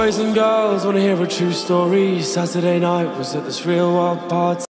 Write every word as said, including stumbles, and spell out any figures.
boys and girls wanna hear a true story. Saturday night was at this real wild party.